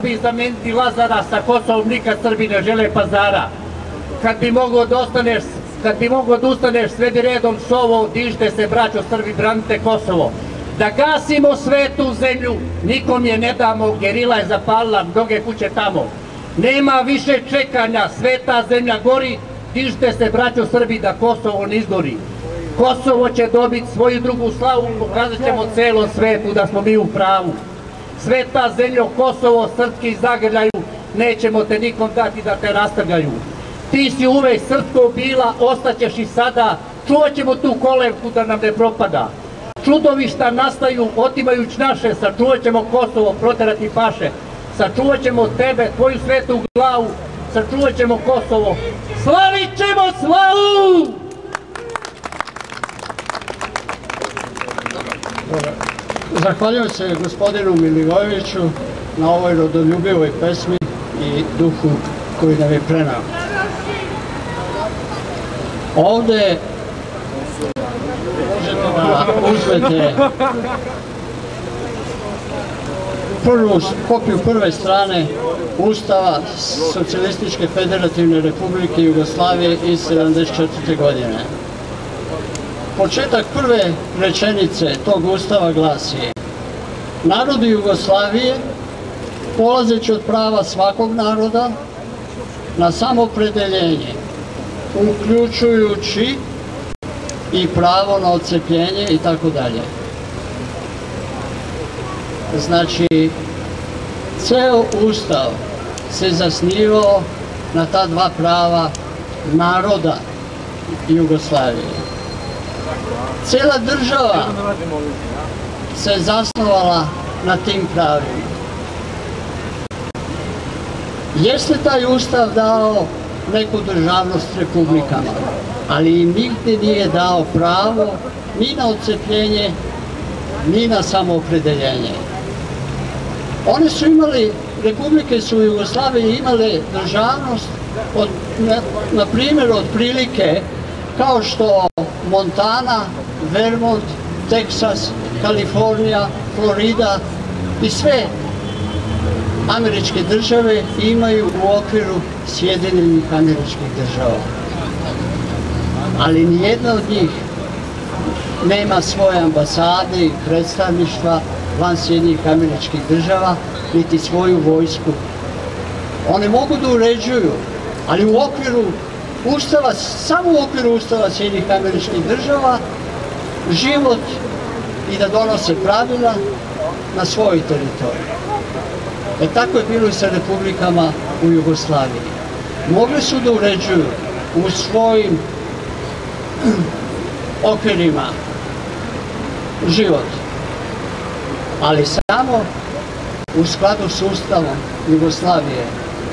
bi zameniti Lazara sa Kosovom, nikad Srbi ne žele Pazara. Kad bi mogao da ustaneš, sve bi redom sovo, dižite se, braćo Srbi, branite Kosovo. Da gasimo svetu zemlju, nikom je ne damo, gerila je zapalila mnoge kuće tamo. Nema više čekanja, sveta zemlja gori, dižite se, braćo Srbi, da Kosovo ne izgori. Kosovo će dobiti svoju drugu slavu, pokazat ćemo celom svetu da smo mi u pravu. Sveta zemljo, Kosovo, srpski zagrljaju, nećemo te nikom dati da te rastrgaju. Ti si uvek srpsko bila, ostaćeš i sada, čuvat ćemo tu kolevku da nam ne propada. Čudovišta nastaju, otimajući naše, sačuvat ćemo Kosovo, proterati paše. Sačuvat ćemo tebe, tvoju svetu glavu, sačuvat ćemo Kosovo. Slavit ćemo slavu! Zahvaljujem se gospodinu Milivojeviću na ovoj rodoljubivoj pesmi i duhu koji nam je prenao. Ovde možete da uzmete kopiju prve strane Ustava Socijalističke federativne republike Jugoslavije iz 1974. godine. Početak prve rečenice tog Ustava glasi: narodi Jugoslavije, polazeći od prava svakog naroda na samoopredeljenje, uključujući i pravo na odcepljenje i tako dalje. Znači, ceo Ustav se zasnivao na ta dva prava naroda Jugoslavije. Cela država se zasnovala na tim pravima. Jeste taj Ustav dao neku državnost republikama, ali im nigde nije dao pravo ni na odcepljenje, ni na samoopredeljenje. One su imali, republike su u Jugoslaviji imale državnost, na primjer, otprilike kao što Montana, Vermont, Teksas, Kalifornija, Florida i sve američke države imaju u okviru Sjedinjenih Američkih Država. Ali nijedna od njih nema svoje ambasade i predstavništva van Sjedinjenih Američkih Država, niti svoju vojsku. One mogu da uređuju, ali u okviru Ustava, samo u okviru Ustava Sjedinjenih Američkih Država, život i da donose pravila na svojoj teritoriji. Tako je bilo i sa republikama u Jugoslaviji. Mogli su da uređuju u svojim okvirima život, ali samo u skladu s Ustavom Jugoslavije.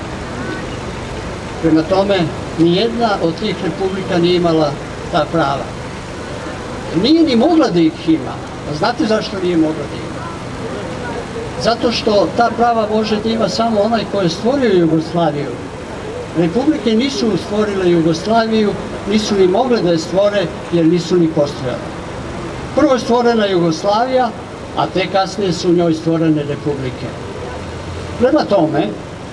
Prema tome, nijedna od tih republika nije imala ta prava. Nije ni mogla da ih ima. Znate zašto nije mogla da ima? Zato što ta prava može da ima samo onaj ko je stvorio Jugoslaviju. Republike nisu stvorile Jugoslaviju, nisu ni mogle da je stvore jer nisu ni postojale. Prvo je stvorena Jugoslavija, a te kasnije su u njoj stvorene republike. Prema tome,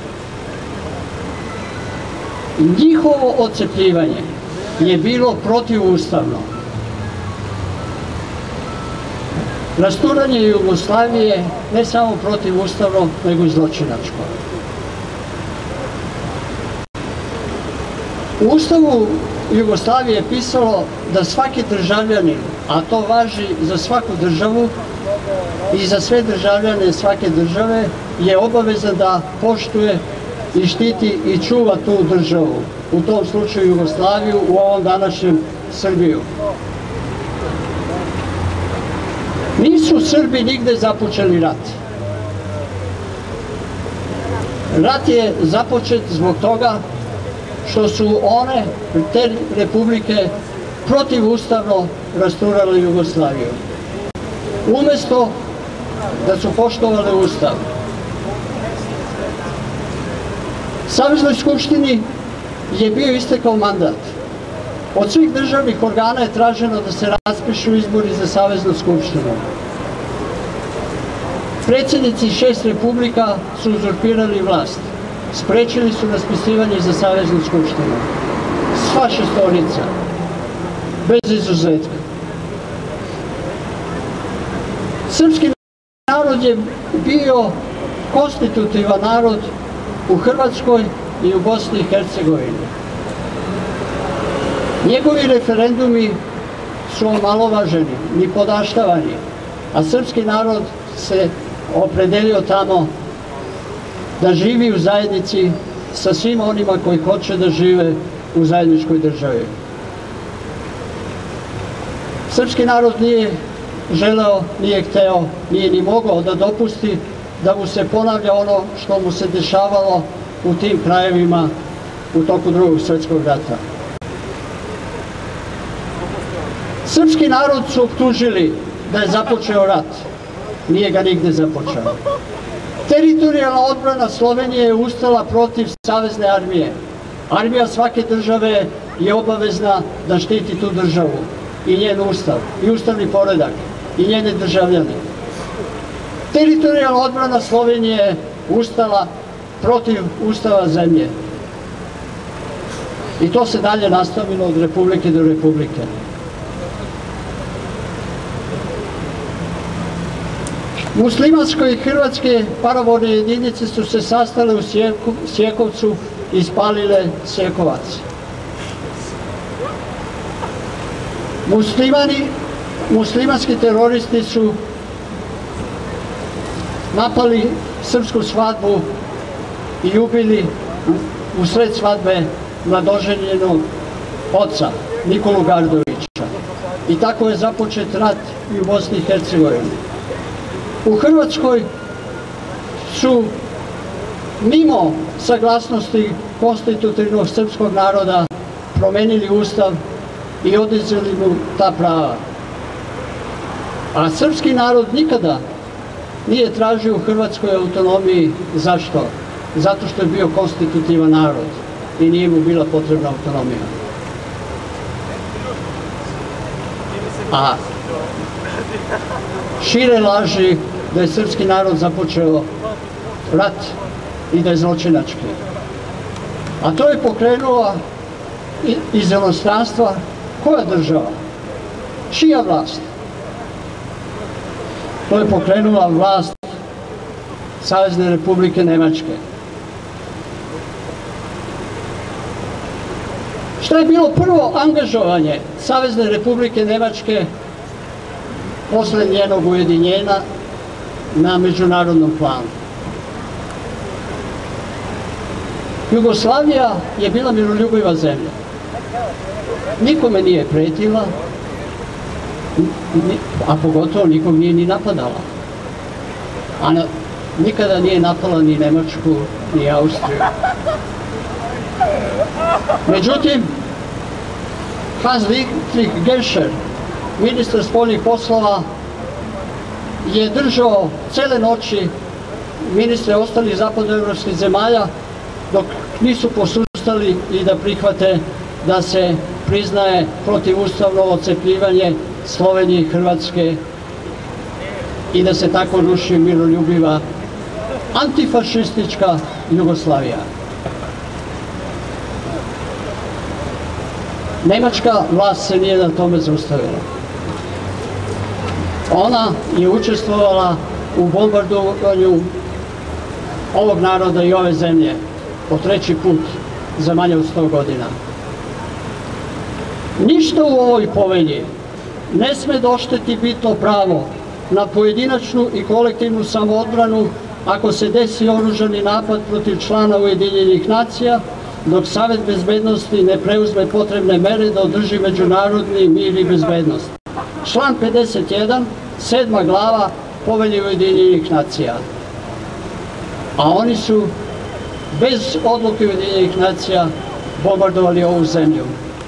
njihovo odcepljivanje je bilo protivustavno. Rasturanje Jugoslavije ne samo protivustavno, nego i zločinačko. U Ustavu Jugoslavije je pisalo da svaki državljanin, a to važi za svaku državu i za sve državljane svake države, je obavezan da poštuje i štiti i čuva tu državu, u tom slučaju Jugoslaviju, u ovom današnjem Srbiju. Nisu Srbi nigde započeli rat. Rat je započet zbog toga što su one, te republike, protivustavno rasturale Jugoslaviju. Umesto da su poštovale Ustav. Saveznoj skupštini je bio istekao mandat. Od svih državnih organa je traženo da se raspišu izbori za Saveznu skupštinu. Predsjednici 6 republika su uzurpirali vlast. Sprečili su raspisivanje za Saveznu skupštinu. Sva šestorica, bez izuzetka. Srpski narod je bio konstitutivan narod u Hrvatskoj i u Bosni i Hercegovini. Njegovi referendumi su omalovaženi, nipodaštavani, a srpski narod se opredelio tamo da živi u zajednici sa svima onima koji hoće da žive u zajedničkoj državi. Srpski narod nije želeo, nije hteo, nije ni mogao da dopusti da mu se ponavlja ono što mu se dešavalo u tim krajevima u toku Drugog svjetskog rata. Srpski narod su optužili da je započeo rat. Nije ga nigde započeo. Teritorijalna odbrana Slovenije je ustala protiv savezne armije. Armija svake države je obavezna da štiti tu državu i njen ustav, i ustavni poredak, i njene državljane. Teritorijalna odbrana Slovenije je ustala protiv ustava zemlje. I to se dalje nastavilo od republike do republike. Muslimanske i hrvatske paravojne jedinice su se sastale u Sjekovcu i spalile Sjekovac. Muslimanski teroristi su napali srpsku svadbu i ubili u sred svadbe mladoženjenog oca Nikolu Gardovića. I tako je započet rat i u Bosni i Hercegovini. U Hrvatskoj su mimo saglasnosti konstitutivnog srpskog naroda promenili ustav i oduzeli mu ta prava. A srpski narod nikada nije tražio u Hrvatskoj autonomiji. Zašto? Zato što je bio konstitutivan narod i nije mu bila potrebna autonomija. A šire laži da je srpski narod započeo rat i da je zločinački. A to je pokrenula iz inostranstva koja država? Čija vlast? To je pokrenula vlast Savezne republike Nemačke. Šta je bilo prvo angažovanje Savezne republike Nemačke posle njenog ujedinjenja na međunarodnom planu? Jugoslavija je bila miroljubiva zemlja. Nikome nije pretila, a pogotovo nikog nije ni napadala. A nikada nije napala ni Nemačku, ni Austriju. Međutim, Hans-Dietrich Genscher, ministar spoljnih poslova, je držao cele noći ministre ostalih zapadnoevropskih zemalja dok nisu posustali i da prihvate da se priznaje protivustavno odcepljivanje Slovenije i Hrvatske i da se tako ruši miroljubiva antifašistička Jugoslavija. Nemačka vlast se nije na tome zaustavila. Ona je učestvovala u bombardovanju ovog naroda i ove zemlje po treći put za manje od 100 godina. Ništa u ovoj povelji ne sme da ošteti bitno pravo na pojedinačnu i kolektivnu samoodbranu ako se desi oružani napad protiv člana Ujedinjenih nacija, dok Savet bezbednosti ne preuzme potrebne mere da održi međunarodni mir i bezbednost. Član 51, 7. glava Povelje Ujedinjenih nacija. A oni su bez odluke Ujedinjenih nacija bombardovali ovu zemlju.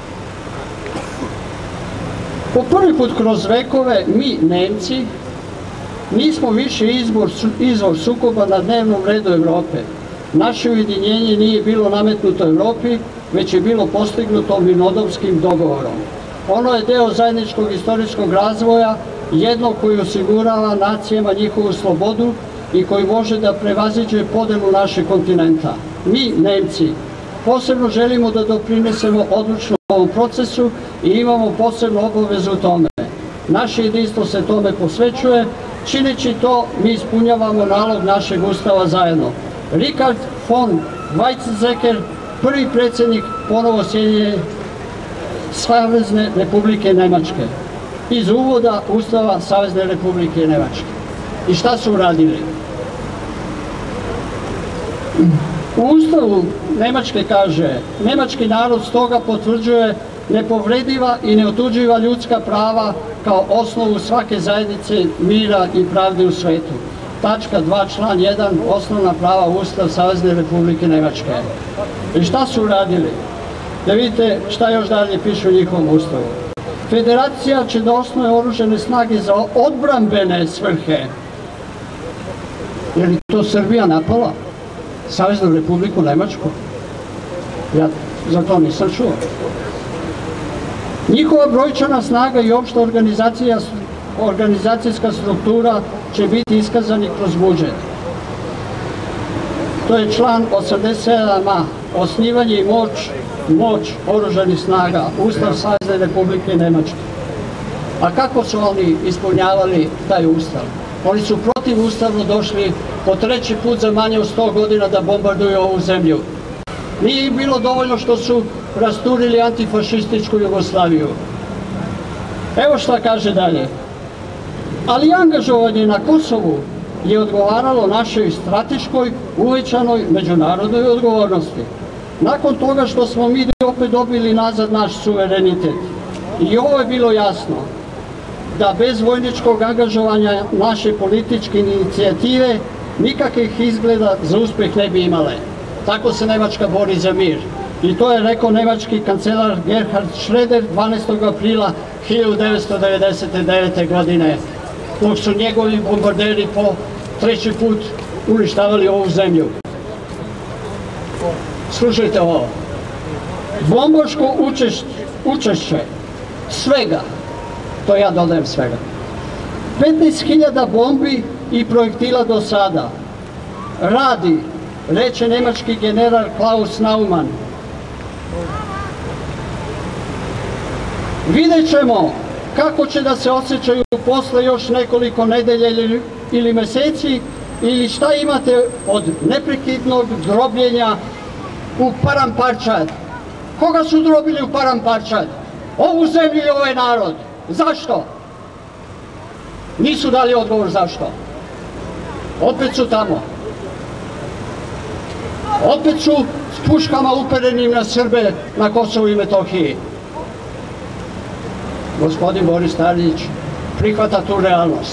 Po prvi put kroz vekove mi, Nemci, nismo više izvor sukoba na dnevnom redu Evrope. Naše ujedinjenje nije bilo nametnuto Evropi, već je bilo postignuto mirnodopskim dogovorom. Ono je deo zajedničkog istorijskog razvoja, jedno koji osigurava nacijama njihovu slobodu i koji može da prevaziđe podelu našeg kontinenta. Mi, Nemci, posebno želimo da doprinesemo odlučno ovom procesu i imamo posebnu obavezu u tome. Naše jedinstvo se tome posvećuje, čineći to mi ispunjavamo nalog našeg ustava zajedno. Richard von Weizsäcker, prvi predsjednik ponovo Sjedinjene Savezne Republike Nemačke, iz uvoda Ustava Savezne Republike Nemačke. I šta su uradili? U Ustavu Nemačke kaže: nemački narod stoga potvrđuje nepovrediva i neotuđiva ljudska prava kao osnovu svake zajednice mira i pravde u svetu. Tačka 2, član 1, osnovna prava Ustav Savezne Republike Nemačke. I šta su uradili? Da vidite šta još dalje piše u njihovom ustavu. Federacija će da osnuje oružane snage za odbrambene svrhe. Je li to Srbija napala Saveznu Republiku Nemačku? Ja za to nisam čuo. Njihova brojčana snaga i opšta organizacijska struktura će biti iskazani kroz budžet. To je član 87a, osnivanje i moć oružanih snaga, Ustav Savezne Republike Nemačke. A kako su oni ispunjavali taj ustav? Oni su protivustavno došli po treći put za manje od 100 godina da bombarduju ovu zemlju. Nije im bilo dovoljno što su rasturili antifašističku Jugoslaviju. Evo šta kaže dalje. Ali angažovanje na Kosovu je odgovaralo našoj strateškoj, uvećanoj međunarodnoj odgovornosti. Nakon toga što smo mi opet dobili nazad naš suverenitet. I ovo je bilo jasno, da bez vojničkog angažovanja naše političke inicijative nikakvih izgleda za uspeh ne bi imale. Tako se Nemačka bori za mir. I to je rekao nemački kancelar Gerhard Schröder 12. aprila 1999. godine, dok su njegovi bombarderi po treći put uništavali ovu zemlju. Slušajte ovo. Bombaško učešće svega, to ja dodajem svega, 15.000 bombi i projektila do sada radi, reče nemački general Klaus Naumann. Vidjet ćemo kako će da se osjećaju posle još nekoliko nedelja ili meseci, ili šta imate od neprekidnog drobljenja u Paramparčad. Koga su drobili u Paramparčad? Ovu zemlju i ovaj narod. Zašto? Nisu dali odgovor zašto. Opet su tamo. Opet su s puškama uperenim na Srbe na Kosovu i Metohiji. Gospodin Boris Tadić prihvata tu realnost.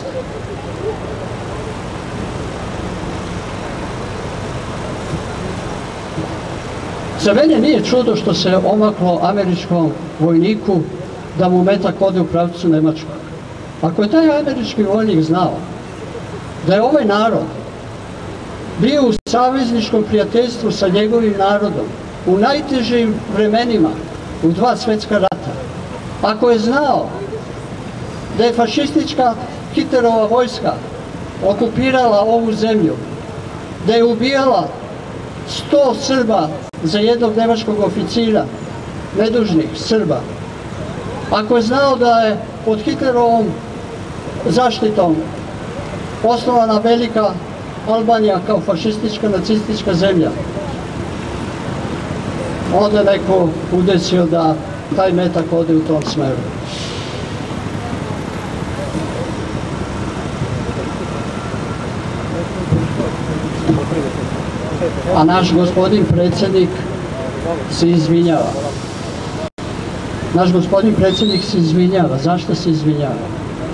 Za mene nije čudo što se omaklo američkom vojniku da mu metak ode u pravcu Nemačkog. Ako je taj američki vojnik znao da je ovaj narod bio u savezničkom prijateljstvu sa njegovim narodom u najtežim vremenima, u 2 svjetska rata, ako je znao da je fašistička Hitlerova vojska okupirala ovu zemlju, da je ubijala 100 Srba za jednog nemačkog oficira, nedužnih Srba, ako je znao da je pod Hitlerovom zaštitom osnovana velika Albanija kao fašistička, nacistička zemlja, onda je neko udesio da taj metak ode u tom smeru. A naš gospodin predsjednik se izvinjava. Naš gospodin predsjednik se izvinjava. Zašto se izvinjava?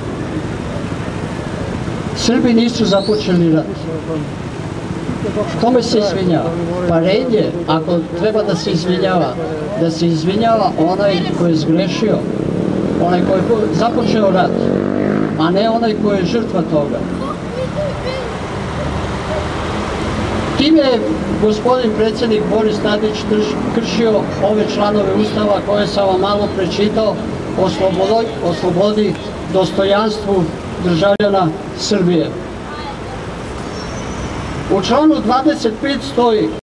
Srbi nisu započeli rat. Kome se izvinjava? Pa red je, ako treba da se izvinjava onaj koji je zgrešio, onaj koji je započeo rat, a ne onaj koji je žrtva toga. Time je gospodin predsjednik Boris Tadić kršio ove članove Ustava koje sam vam malo prečitao o slobodi, dostojanstvu državljana Srbije. U članu 25 stoji